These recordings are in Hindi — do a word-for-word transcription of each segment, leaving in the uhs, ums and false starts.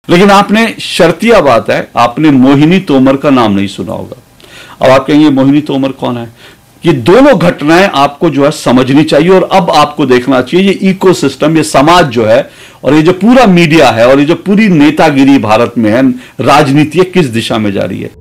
लेकिन आपने शर्तिया बात है, आपने मोहिनी तोमर का नाम नहीं सुना होगा। अब आप कहेंगे मोहिनी तोमर कौन है? ये दोनों घटनाएं आपको जो है समझनी चाहिए और अब आपको देखना चाहिए ये इकोसिस्टम, ये समाज जो है और ये जो पूरा मीडिया है और ये जो पूरी नेतागिरी भारत में है, राजनीति किस दिशा में जा रही है।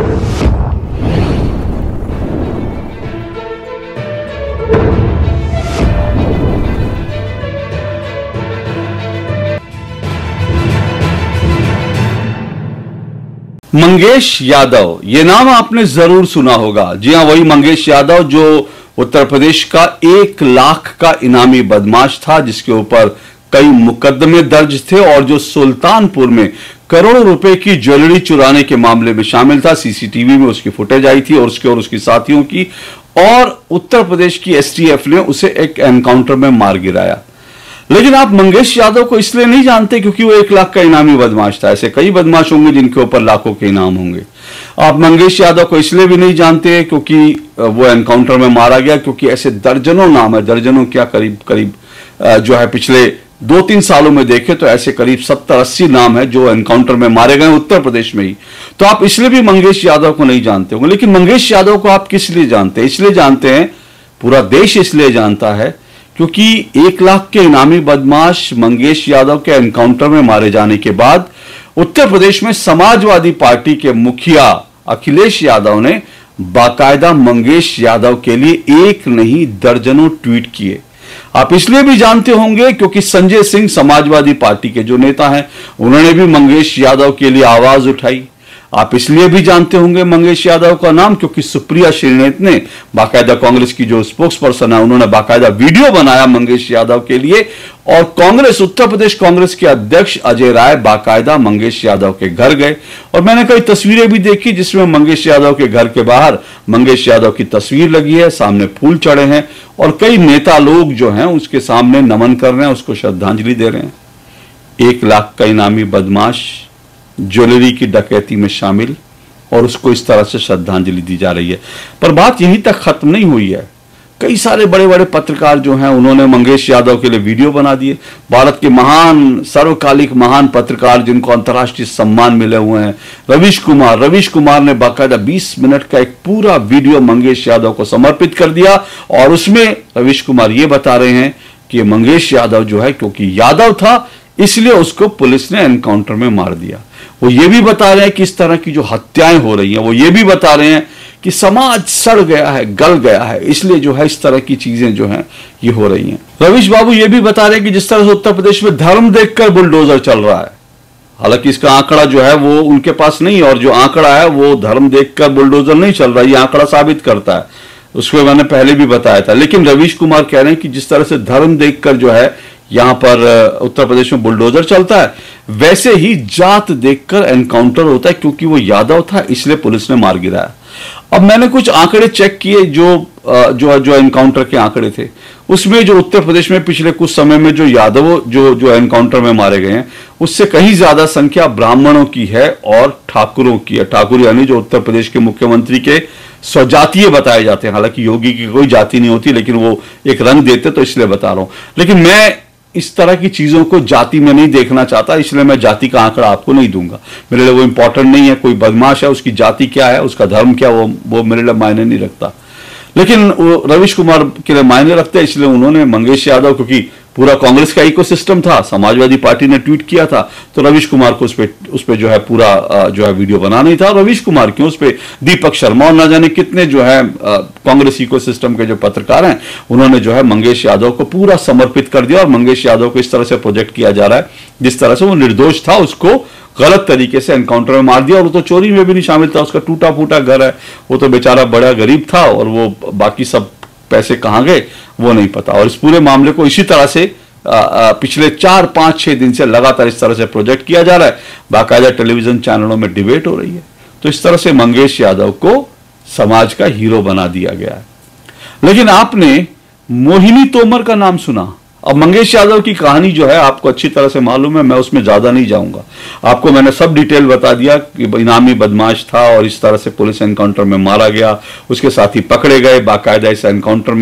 मंगेश यादव, ये नाम आपने जरूर सुना होगा। जी हां, वही मंगेश यादव जो उत्तर प्रदेश का एक लाख का इनामी बदमाश था, जिसके ऊपर कई मुकदमे दर्ज थे और जो सुल्तानपुर में करोड़ों रुपए की ज्वेलरी चुराने के मामले में शामिल था। सीसीटीवी में उसकी फुटेज आई थी और उसके और उसकी साथियों की, और उत्तर प्रदेश की एसटीएफ ने उसे एक एनकाउंटर में मार गिराया। लेकिन आप मंगेश यादव को इसलिए नहीं जानते क्योंकि वो एक लाख का इनामी बदमाश था। ऐसे कई बदमाश होंगे जिनके ऊपर लाखों के इनाम होंगे। आप मंगेश यादव को इसलिए भी नहीं जानते क्योंकि वो एनकाउंटर में मारा गया, क्योंकि ऐसे दर्जनों नाम है, दर्जनों क्या करीब करीब जो है पिछले दो तीन सालों में देखे तो ऐसे करीब सत्तर अस्सी नाम है जो एनकाउंटर में मारे गए उत्तर प्रदेश में ही। तो आप इसलिए भी मंगेश यादव को नहीं जानते होंगे। लेकिन मंगेश यादव को आप किस लिए जानते हैं? इसलिए जानते हैं, पूरा देश इसलिए जानता है क्योंकि एक लाख के इनामी बदमाश मंगेश यादव के एनकाउंटर में मारे जाने के बाद उत्तर प्रदेश में समाजवादी पार्टी के मुखिया अखिलेश यादव ने बाकायदा मंगेश यादव के लिए एक नहीं दर्जनों ट्वीट किए। आप इसलिए भी जानते होंगे क्योंकि संजय सिंह समाजवादी पार्टी के जो नेता हैं, उन्होंने भी मंगेश यादव के लिए आवाज उठाई। आप इसलिए भी जानते होंगे मंगेश यादव का नाम क्योंकि सुप्रिया श्रीनेत ने बाकायदा, कांग्रेस की जो स्पोक्स पर्सन है, उन्होंने बाकायदा वीडियो बनाया मंगेश यादव के लिए, और कांग्रेस, उत्तर प्रदेश कांग्रेस के अध्यक्ष अजय राय बाकायदा मंगेश यादव के घर गए। और मैंने कई तस्वीरें भी देखी जिसमें मंगेश यादव के घर के बाहर मंगेश यादव की तस्वीर लगी है, सामने फूल चढ़े हैं और कई नेता लोग जो हैं उसके सामने नमन कर रहे हैं, उसको श्रद्धांजलि दे रहे हैं। एक लाख का इनामी बदमाश ज्वेलरी की डकैती में शामिल और उसको इस तरह से श्रद्धांजलि दी जा रही है। पर बात यहीं तक खत्म नहीं हुई है। कई सारे बड़े बड़े पत्रकार जो हैं उन्होंने मंगेश यादव के लिए वीडियो बना दिए। भारत के महान, सर्वकालिक महान पत्रकार जिनको अंतर्राष्ट्रीय सम्मान मिले हुए हैं, रवीश कुमार रवीश कुमार ने बाकायदा बीस मिनट का एक पूरा वीडियो मंगेश यादव को समर्पित कर दिया और उसमें रवीश कुमार ये बता रहे हैं कि मंगेश यादव जो है क्योंकि यादव था इसलिए उसको पुलिस ने एनकाउंटर में मार दिया। वो ये भी बता रहे हैं कि इस तरह की जो हत्याएं हो रही हैं, वो ये भी बता रहे हैं कि समाज सड़ गया है, गल गया है, इसलिए जो है इस तरह की चीजें जो हैं ये हो रही हैं। रवीश बाबू ये भी बता रहे हैं कि जिस तरह से उत्तर प्रदेश में धर्म देखकर बुलडोजर चल रहा है, हालांकि इसका आंकड़ा जो है वो उनके पास नहीं, और जो आंकड़ा है वो धर्म देखकर बुलडोजर नहीं चल रहा है, ये आंकड़ा साबित करता है, उसको मैंने पहले भी बताया था। लेकिन रवीश कुमार कह रहे हैं कि जिस तरह से धर्म देखकर जो है यहां पर उत्तर प्रदेश में बुलडोजर चलता है, वैसे ही जात देखकर एनकाउंटर होता है, क्योंकि वो यादव था इसलिए पुलिस ने मार गिराया। अब मैंने कुछ आंकड़े चेक किए जो जो जो एनकाउंटर के आंकड़े थे, उसमें जो उत्तर प्रदेश में पिछले कुछ समय में जो यादव जो जो एनकाउंटर में मारे गए हैं, उससे कहीं ज्यादा संख्या ब्राह्मणों की है और ठाकुरों की है। ठाकुर यानी जो उत्तर प्रदेश के मुख्यमंत्री के स्वजातीय बताए जाते हैं, हालांकि योगी की कोई जाति नहीं होती, लेकिन वो एक रंग देते तो इसलिए बता रहा हूं। लेकिन मैं इस तरह की चीजों को जाति में नहीं देखना चाहता, इसलिए मैं जाति का आंकड़ा आपको नहीं दूंगा। मेरे लिए वो इंपॉर्टेंट नहीं है, कोई बदमाश है उसकी जाति क्या है, उसका धर्म क्या, वो वो मेरे लिए मायने नहीं रखता। लेकिन वो रवीश कुमार के लिए मायने रखते हैं, इसलिए उन्होंने मंगेश यादव, क्योंकि पूरा कांग्रेस का इकोसिस्टम था, समाजवादी पार्टी ने ट्वीट किया था, तो रवीश कुमार को उस पे उस पे जो है पूरा जो है वीडियो बनाना ही था। रवीश कुमार क्यों, उस पे दीपक शर्मा और ना जाने कितने जो है कांग्रेस इकोसिस्टम के जो पत्रकार हैं, उन्होंने जो है मंगेश यादव को पूरा समर्पित कर दिया। और मंगेश यादव को इस तरह से प्रोजेक्ट किया जा रहा है जिस तरह से वो निर्दोष था, उसको गलत तरीके से एनकाउंटर में मार दिया। और वो तो चोरी में भी नहीं शामिल था, उसका टूटा फूटा घर है, वो तो बेचारा बड़ा गरीब था, और वो बाकी सब पैसे कहां गए वो नहीं पता। और इस पूरे मामले को इसी तरह से आ, आ, पिछले चार पांच छह दिन से लगातार इस तरह से प्रोजेक्ट किया जा रहा है, बाकायदा टेलीविजन चैनलों में डिबेट हो रही है। तो इस तरह से मंगेश यादव को समाज का हीरो बना दिया गया है। लेकिन आपने मोहिनी तोमर का नाम सुना। अब मंगेश यादव की कहानी जो है आपको अच्छी तरह से मालूम है, मैं उसमें ज्यादा नहीं जाऊंगा। आपको मैंने सब डिटेल बता दिया कि इनामी बदमाश था और इस तरह से पुलिस एनकाउंटर में मारा गया, उसके साथ ही पकड़े गए, बाकायदा इस एनकाउंटर में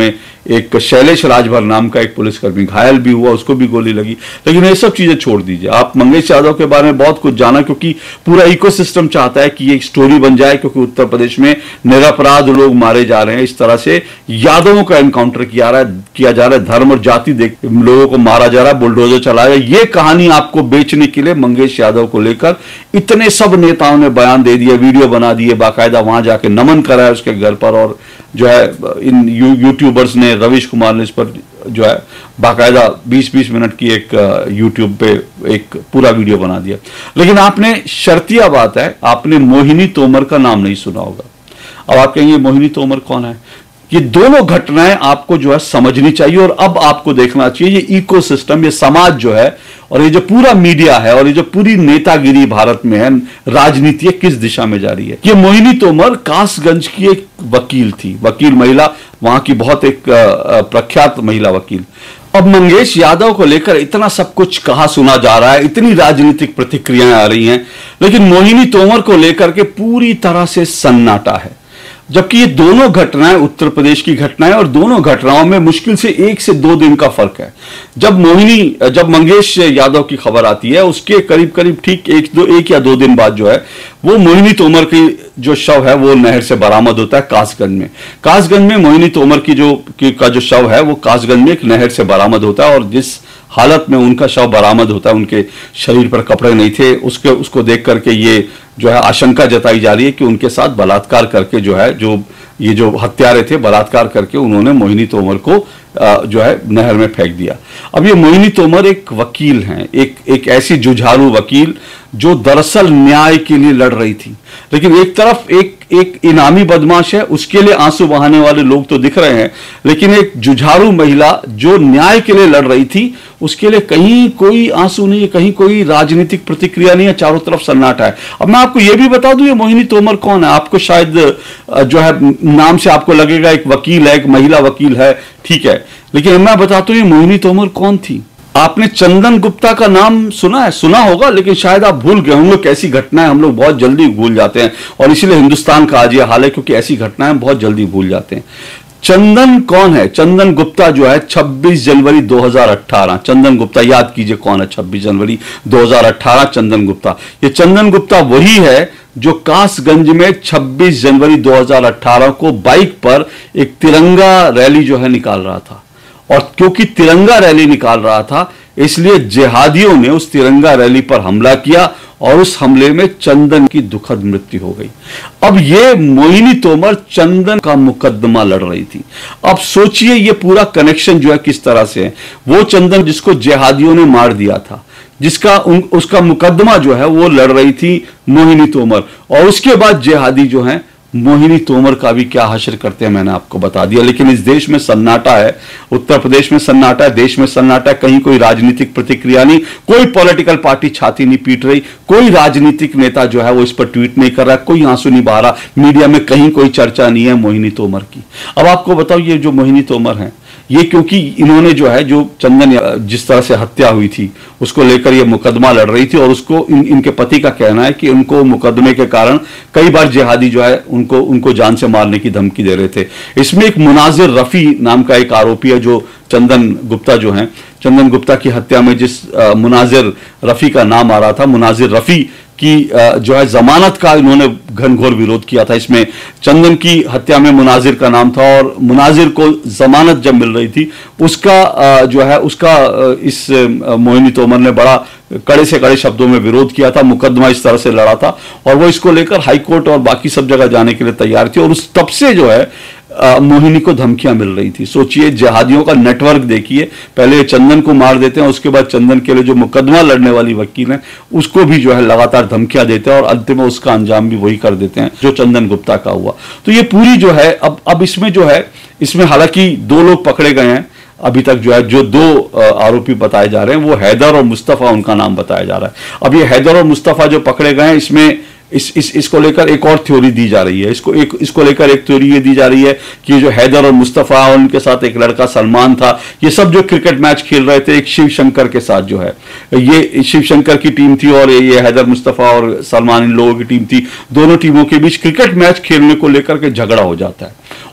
एक शैलेश राजभर नाम का एक पुलिसकर्मी घायल भी हुआ, उसको भी गोली लगी। लेकिन ये सब चीजें छोड़ दीजिए, आप मंगेश यादव के बारे में बहुत कुछ जाना, क्योंकि पूरा इकोसिस्टम चाहता है कि ये एक स्टोरी बन जाए, क्योंकि उत्तर प्रदेश में निरपराध लोग मारे जा रहे हैं। इस तरह से यादवों का एनकाउंटर किया रहा है किया जा रहा है धर्म और जाति देख लोगों को मारा जा रहा है, बुलडोजर चलाया। ये कहानी आपको बेचने के लिए मंगेश यादव को लेकर इतने सब नेताओं ने बयान दे दिए, वीडियो बना दिए, बाकायदा वहां जाके नमन करा है उसके घर पर, और जो है इन यू, यूट्यूबर्स ने, रवीश कुमार ने इस पर जो है बाकायदा बीस बीस मिनट की एक यूट्यूब पे एक पूरा वीडियो बना दिया। लेकिन आपने शर्तिया बात है, आपने मोहिनी तोमर का नाम नहीं सुना होगा। अब आप कहेंगे मोहिनी तोमर कौन है? ये दोनों घटनाएं आपको जो है समझनी चाहिए, और अब आपको देखना चाहिए ये इकोसिस्टम, ये समाज जो है, और ये जो पूरा मीडिया है, और ये जो पूरी नेतागिरी भारत में है, राजनीति किस दिशा में जा रही है। ये मोहिनी तोमर कासगंज की एक वकील थी, वकील महिला, वहां की बहुत एक प्रख्यात महिला वकील। अब मंगेश यादव को लेकर इतना सब कुछ कहा सुना जा रहा है, इतनी राजनीतिक प्रतिक्रियाएं आ रही हैं, लेकिन मोहिनी तोमर को लेकर के पूरी तरह से सन्नाटा है। जबकि ये दोनों घटनाएं उत्तर प्रदेश की घटनाएं, और दोनों घटनाओं में मुश्किल से एक से दो दिन का फर्क है। जब मोहिनी जब मंगेश यादव की खबर आती है, उसके करीब करीब ठीक एक दो एक या दो दिन बाद जो है वो मोहिनी तोमर की जो शव है वो नहर से बरामद होता है कासगंज में। कासगंज में मोहिनी तोमर की जो की, का जो शव है वो कासगंज में एक नहर से बरामद होता है, और जिस हालत में उनका शव बरामद होता है, उनके शरीर पर कपड़े नहीं थे, उसके उसको देख करके ये जो है आशंका जताई जा रही है कि उनके साथ बलात्कार करके जो है जो ये जो हत्यारे थे, बलात्कार करके उन्होंने मोहिनी तोमर को जो है नहर में फेंक दिया। अब ये मोहिनी तोमर एक वकील हैं, एक एक ऐसी जुझारू वकील जो दरअसल न्याय के लिए लड़ रही थी, लेकिन एक तरफ एक एक इनामी बदमाश है, उसके लिए आंसू बहाने वाले लोग तो दिख रहे हैं, लेकिन एक जुझारू महिला जो न्याय के लिए लड़ रही थी, उसके लिए कहीं कोई आंसू नहीं है, कहीं कोई राजनीतिक प्रतिक्रिया नहीं है, चारों तरफ सन्नाटा है। अब मैं आपको यह भी बता दूं ये मोहिनी तोमर कौन है। आपको शायद जो है नाम से आपको लगेगा एक वकील है, एक महिला वकील है, ठीक है, लेकिन मैं बताता हूं ये मोहिनी तोमर कौन थी। आपने चंदन गुप्ता का नाम सुना है? सुना होगा, लेकिन शायद आप भूल गए होंगे। कैसी घटनाएं हम लोग बहुत जल्दी भूल जाते हैं, और इसीलिए हिंदुस्तान का आज ये हाल है, क्योंकि ऐसी घटनाएं बहुत जल्दी भूल जाते हैं। चंदन कौन है? चंदन गुप्ता जो है छब्बीस जनवरी दो हज़ार अठारह, चंदन गुप्ता याद कीजिए कौन है, छब्बीस जनवरी दो हज़ार अठारह चंदन गुप्ता। ये चंदन गुप्ता वही है जो कासगंज में छब्बीस जनवरी दो हज़ार अठारह को बाइक पर एक तिरंगा रैली जो है निकाल रहा था, और क्योंकि तिरंगा रैली निकाल रहा था इसलिए जिहादियों ने उस तिरंगा रैली पर हमला किया, और उस हमले में चंदन की दुखद मृत्यु हो गई। अब ये मोहिनी तोमर चंदन का मुकदमा लड़ रही थी। अब सोचिए ये पूरा कनेक्शन जो है किस तरह से है। वो चंदन जिसको जिहादियों ने मार दिया था, जिसका उन, उसका मुकदमा जो है वो लड़ रही थी मोहिनी तोमर, और उसके बाद जिहादी जो है मोहिनी तोमर का भी क्या हश्र करते हैं मैंने आपको बता दिया। लेकिन इस देश में सन्नाटा है, उत्तर प्रदेश में सन्नाटा है, देश में सन्नाटा है, कहीं कोई राजनीतिक प्रतिक्रिया नहीं, कोई पॉलिटिकल पार्टी छाती नहीं पीट रही, कोई राजनीतिक नेता जो है वो इस पर ट्वीट नहीं कर रहा, कोई आंसू नहीं बहा रहा, मीडिया में कहीं कोई चर्चा नहीं है मोहिनी तोमर की। अब आपको बताओ ये जो मोहिनी तोमर है, ये क्योंकि इन्होंने जो है जो चंदन जिस तरह से हत्या हुई थी उसको लेकर ये मुकदमा लड़ रही थी, और उसको इन, इनके पति का कहना है कि उनको मुकदमे के कारण कई बार जिहादी जो है उनको उनको जान से मारने की धमकी दे रहे थे। इसमें एक मुनाजिर रफी नाम का एक आरोपी है, जो चंदन गुप्ता जो है, चंदन गुप्ता की हत्या में जिस मुनाजिर रफी का नाम आ रहा था, मुनाजिर रफी की जो है जमानत का इन्होंने घनघोर विरोध किया था। इसमें चंदन की हत्या में मुनाजिर का नाम था, और मुनाजिर को जमानत जब मिल रही थी उसका जो है उसका इस मोहिनी तोमर ने बड़ा कड़े से कड़े शब्दों में विरोध किया था, मुकदमा इस तरह से लड़ा था, और वो इसको लेकर हाईकोर्ट और बाकी सब जगह जाने के लिए तैयार थी। और उस तब से जो है आ, मोहिनी को धमकियां मिल रही थी। सोचिए जिहादियों का नेटवर्क देखिए, पहले चंदन को मार देते हैं, उसके बाद चंदन के लिए जो मुकदमा लड़ने वाली वकील है उसको भी जो है लगातार धमकियां देते हैं, और अंत में उसका अंजाम भी वही कर देते हैं जो चंदन गुप्ता का हुआ। तो ये पूरी जो है अब अब इसमें जो है इसमें हालांकि दो लोग पकड़े गए हैं अभी तक, जो है जो दो आरोपी बताए जा रहे हैं वो हैदर और मुस्तफा उनका नाम बताया जा रहा है। अब ये हैदर और मुस्तफा जो पकड़े गए हैं, इसमें इस इस इसको लेकर एक और थ्योरी दी जा रही है। इसको एक इसको लेकर एक थ्योरी ये दी जा रही है कि जो हैदर और मुस्तफा और उनके साथ एक लड़का सलमान था, ये सब जो क्रिकेट मैच खेल रहे थे एक शिव शंकर के साथ, जो है ये शिव शंकर की टीम थी और ये हैदर मुस्तफा और सलमान इन लोगों की टीम थी। दोनों टीमों के बीच क्रिकेट मैच खेलने को लेकर के झगड़ा हो जाता है,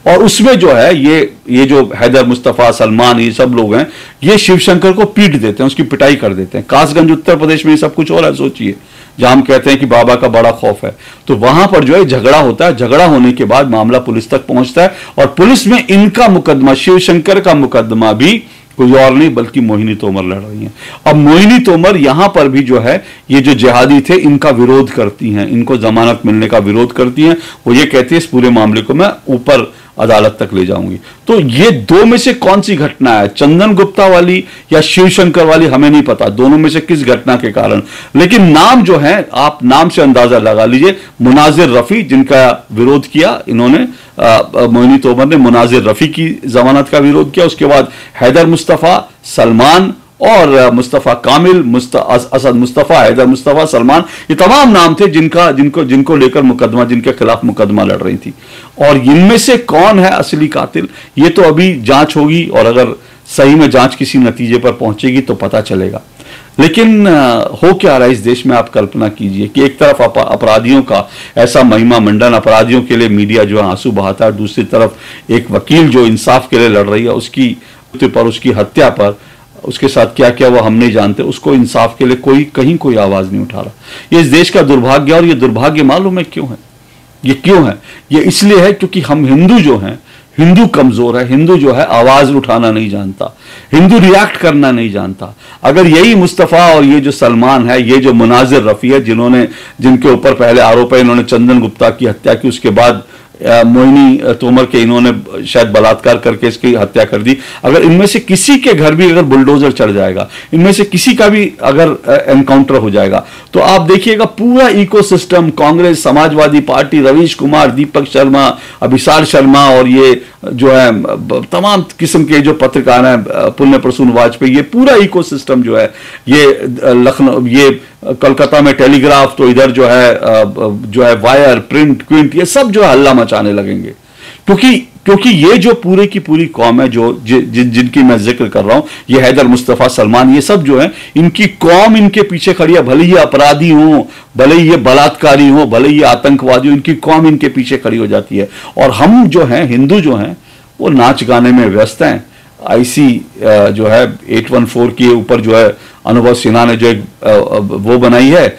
और उसमें जो है ये ये जो हैदर मुस्तफा, सलमान, ये सब लोग हैं, ये शिवशंकर को पीट देते हैं, उसकी पिटाई कर देते हैं। कासगंज उत्तर प्रदेश में ये सब कुछ हो रहा है, सोचिए, जहां हम कहते हैं कि बाबा का बड़ा खौफ है, तो वहां पर जो है झगड़ा होता है। झगड़ा होने के बाद मामला पुलिस तक पहुंचता है और पुलिस में इनका मुकदमा, शिवशंकर का मुकदमा भी कोई और नहीं बल्कि मोहिनी तोमर लड़ रही हैं। अब मोहिनी तोमर यहां पर भी जो है ये जो जिहादी थे इनका विरोध करती हैं, इनको जमानत मिलने का विरोध करती हैं। वो ये कहती है इस पूरे मामले को मैं ऊपर अदालत तक ले जाऊंगी। तो ये दो में से कौन सी घटना है, चंदन गुप्ता वाली या शिवशंकर वाली, हमें नहीं पता दोनों में से किस घटना के कारण, लेकिन नाम जो है आप नाम से अंदाजा लगा लीजिए। मुनाजिर रफी जिनका विरोध किया इन्होंने, मोहिनी तोमर ने मुनाजिर रफी की जमानत का विरोध किया, उसके बाद हैदर मुस्तफा, सलमान और मुस्तफा कामिल, मुस्त, असद मुस्तफा, हैदर मुस्तफा, सलमान, ये तमाम नाम थे जिनका जिनको जिनको लेकर मुकदमा, जिनके खिलाफ मुकदमा लड़ रही थी। और इनमें से कौन है असली कातिल, ये तो अभी जांच होगी और अगर सही में जांच किसी नतीजे पर पहुंचेगी तो पता चलेगा। लेकिन हो क्या रहा है इस देश में, आप कल्पना कीजिए कि एक तरफ अपराधियों का ऐसा महिमा मंडन, अपराधियों के लिए मीडिया जो है आंसू बहाता है, दूसरी तरफ एक वकील जो इंसाफ के लिए लड़ रही है, उसकी पर, उसकी हत्या पर, उसके साथ क्या क्या वो हम नहीं जानते, उसको इंसाफ के लिए कोई कहीं कोई आवाज नहीं उठा रहा। ये इस देश का दुर्भाग्य, और ये दुर्भाग्य मालूम है क्यों है, ये क्यों है, ये इसलिए है क्योंकि हम हिंदू जो हैं, हिंदू कमजोर है, हिंदू जो है आवाज उठाना नहीं जानता, हिंदू रिएक्ट करना नहीं जानता। अगर यही मुस्तफा और ये जो सलमान है, ये जो मुनाजिर रफी है, जिन्होंने जिनके ऊपर पहले आरोप है, इन्होंने चंदन गुप्ता की हत्या की, उसके बाद मोहिनी तोमर के इन्होंने शायद बलात्कार करके इसकी हत्या कर दी, अगर इनमें से किसी के घर भी अगर बुलडोजर चढ़ जाएगा, इनमें से किसी का भी अगर एनकाउंटर हो जाएगा, तो आप देखिएगा पूरा इकोसिस्टम, कांग्रेस, समाजवादी पार्टी, रवीश कुमार, दीपक शर्मा, अभिसार शर्मा और ये जो है तमाम किस्म के जो पत्रकार हैं, पुण्य प्रसून वाजपेयी, ये पूरा इकोसिस्टम जो है, ये लखनऊ, ये कलकत्ता में टेलीग्राफ, तो इधर जो है जो है वायर, प्रिंट, क्विंट, ये सब जो है हल्ला मचाने लगेंगे। क्योंकि क्योंकि ये जो पूरे की पूरी कौम है, जो जि, जि, जिनकी मैं जिक्र कर रहा हूं, ये हैदर मुस्तफा, सलमान, ये सब जो है, इनकी कौम इनके पीछे खड़ी है। भले ये अपराधी हों, भले ये बलात्कारी हों, भले ये आतंकवादी हो, इनकी कौम इनके पीछे खड़ी हो जाती है। और हम जो हैं, हिंदू जो हैं, वो नाच गाने में व्यस्त हैं। आईसी जो है एट वन फोर के ऊपर जो है अनुभव सिन्हा ने जो एक वो बनाई है,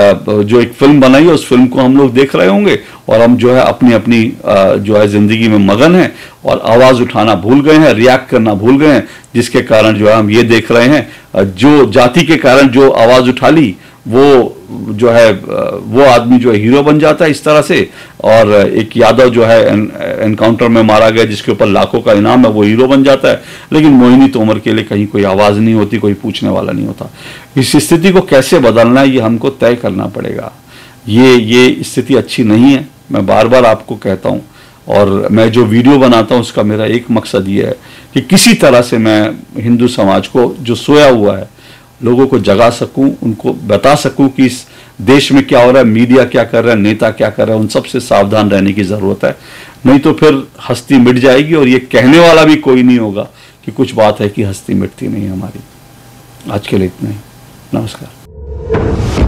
जो एक फिल्म बनाई है, उस फिल्म को हम लोग देख रहे होंगे और हम जो है अपनी अपनी जो है जिंदगी में मगन हैं और आवाज उठाना भूल गए हैं, रिएक्ट करना भूल गए हैं, जिसके कारण जो है हम ये देख रहे हैं, जो जाति के कारण जो आवाज उठा ली वो जो है वो आदमी जो है हीरो बन जाता है इस तरह से, और एक यादव जो है एन, एनकाउंटर में मारा गया जिसके ऊपर लाखों का इनाम है, वो हीरो बन जाता है। लेकिन मोहिनी तोमर के लिए कहीं कोई आवाज नहीं होती, कोई पूछने वाला नहीं होता। इस स्थिति को कैसे बदलना है ये हमको तय करना पड़ेगा। ये ये स्थिति अच्छी नहीं है, मैं बार बार आपको कहता हूँ, और मैं जो वीडियो बनाता हूँ उसका मेरा एक मकसद ये है कि किसी तरह से मैं हिंदू समाज को जो सोया हुआ है, लोगों को जगा सकूं, उनको बता सकूं कि इस देश में क्या हो रहा है, मीडिया क्या कर रहा है, नेता क्या कर रहा है, उन सब से सावधान रहने की जरूरत है। नहीं तो फिर हस्ती मिट जाएगी और ये कहने वाला भी कोई नहीं होगा कि कुछ बात है कि हस्ती मिटती नहीं हमारी। आज के लिए इतना ही, नमस्कार।